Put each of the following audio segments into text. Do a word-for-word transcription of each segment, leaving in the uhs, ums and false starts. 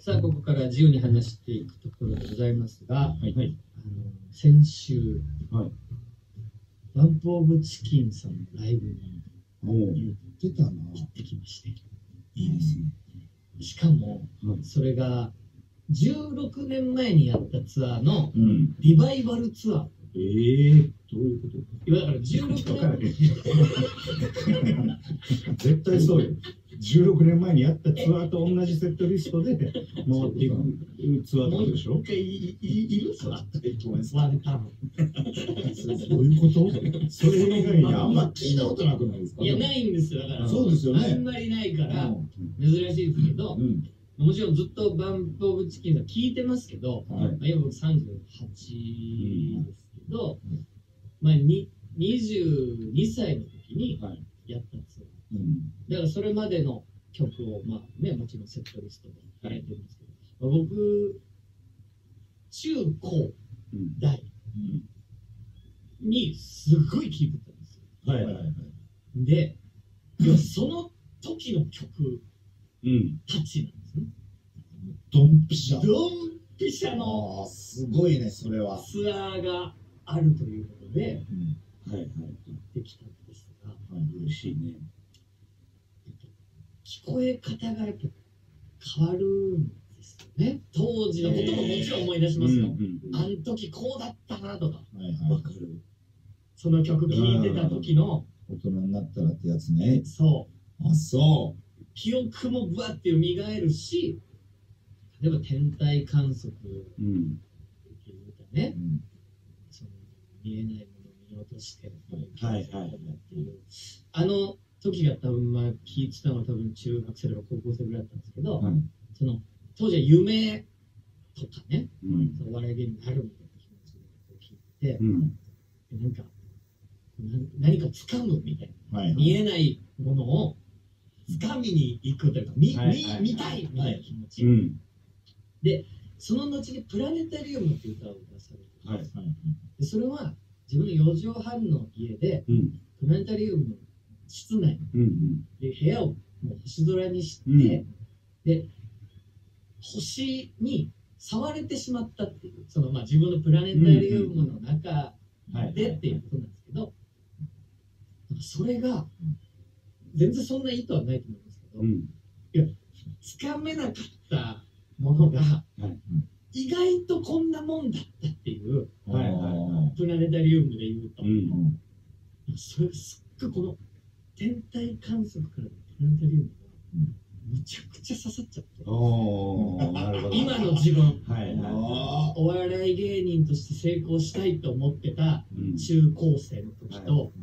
さあここから自由に話していくところでございますが、 はいはい、 あの先週、 はい、 バンプ・オブ・チキンさんのライブに行ってたな。 行ってきまして、 いいですね。 しかも、 はい、 それがじゅうろくねんまえにやったツアーのリバイバルツアー。 ええー、どういうこと？ いやだからじゅうろくねん絶対そうよ。じゅうろくねんまえにやったツアーと同じセットリストで回っていくツアーってことでしょ？ もう一回いいるそらワンタン。 どういうこと？それ以外にあんま聞いたことなくないですか？ いやないんですよ。だからそうですよね。 あんまりないから珍しいですけど、うん、もちろんずっとバンプ・オブ・チキンさん聞いてますけど、はい、まあ、今僕さんじゅうはちですけど、うん、まあ、ににじゅうにさいの時にやったんですよ。うん、だからそれまでの曲を、まあね、もちろんセットリストでやってるんですけど、まあ、僕、中高大にすごい聴いてたんですよ。はいはいはい、で、その時の曲たちなんですね。 ドンピシャ。 ドンピシャのすごいね、それは。 ツアーがあるということで、 うん、はいはい、 行ってきたんですが、 はい、嬉しいね。 聞こえ方がやっぱ変わるんですよね。当時のことももちろん思い出しますよ。あの時こうだったなとか。はいはい、かる。その曲聴いてた時の大人になったらってやつね。 そう。 あ、そう。 記憶もぶわって蘇るし、例えば天体観測っていうかね、うん、その見えないものを見落として、はいはいはいっていう、あの時が多分まあ聞いてたのは多分中学生とか高校生ぐらいだったんですけど、はい、その当時は夢とかね、うん、そのお笑い芸人になるみたいな気持ちで聞いて、うん、なんか何か掴むみたいな、はいはい、見えないものを掴みに行くというか、見、はいはい、見たいみたいな気持ち、はい、うん、でその後にプラネタリウムっていう歌を出されて、はいはい、でそれは自分のよじはんの家で、うん、プラネタリウムの室内、うんうん、で部屋をもう星空にして、うん、で星に触れてしまったっていう、そのまあ自分のプラネタリウムの中でっていうことなんですけど、それが全然そんな意図はないと思うんですけど、うん、いやつかめなかったものが、はい、意外とこんなもんだったっていう、はいはいはい、プラネタリウムで言うと、うん、それがすっごいこの天体観測からのプラネタリウムが、うん、むちゃくちゃ刺さっちゃって、おなるほど今の自分、はいはい、お笑い芸人として成功したいと思ってた中高生の時と、はい、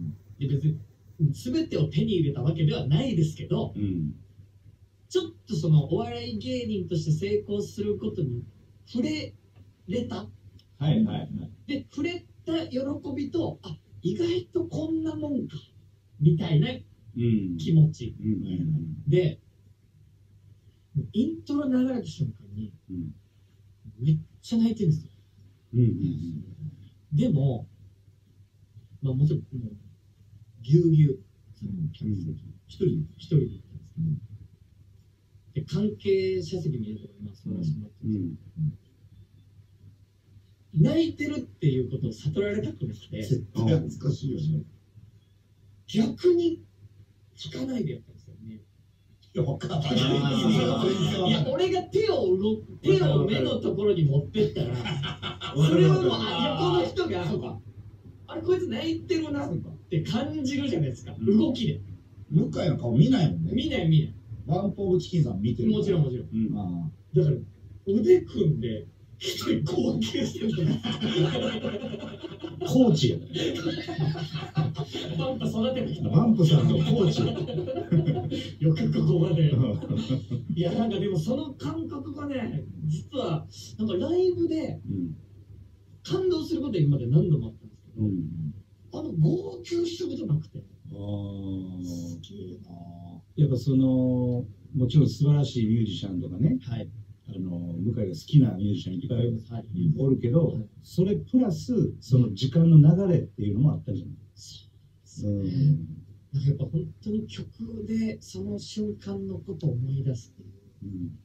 で別に全てを手に入れたわけではないですけど、うん、ちょっとそのお笑い芸人として成功することに触れれた、はいはいはい、で触れた喜びと、あ意外とこんなもんかみたいな気持ち、うんうん、でイントロ流れた瞬間に、うん、めっちゃ泣いてるんですよ、うんうんうん、でも、まあ、もちろんもうぎゅうぎゅう一人一人で行ったんですけど、で関係者席見ると今座らせてもらってるんですけど、泣いてるっていうことを悟られたくなくて、絶対恥ずかしいよね。逆に引かないでやったんですよね。いや、わかんない。いや、俺が手を動く、手を目のところに持ってったら、それはもう横の人が、そうか、あれこいつ泣いてるなって感じるじゃないですか、うん、動きで。 向井の顔見ないもんね。 見ない見ない。 バンプオブチキンさん見てる。 もちろんもちろん。うん、あだから腕組んで一人号泣してるんコーチや。 バンプ育ててきた。 バンプさんのコーチや。 よくここまで。いやなんかでもその感覚がね、実はなんかライブで感動することは今まで何度もあったんですけど、うん、あの号泣したことなくて。あすげえな。やっぱそのもちろん素晴らしいミュージシャンとかね、はい、あの向井が好きなミュージシャンいっぱいおるけど、はい、それプラスその時間の流れっていうのもあったじゃない。 そうですね。なんかやっぱ本当に曲でその瞬間のことを思い出すっていう、うん、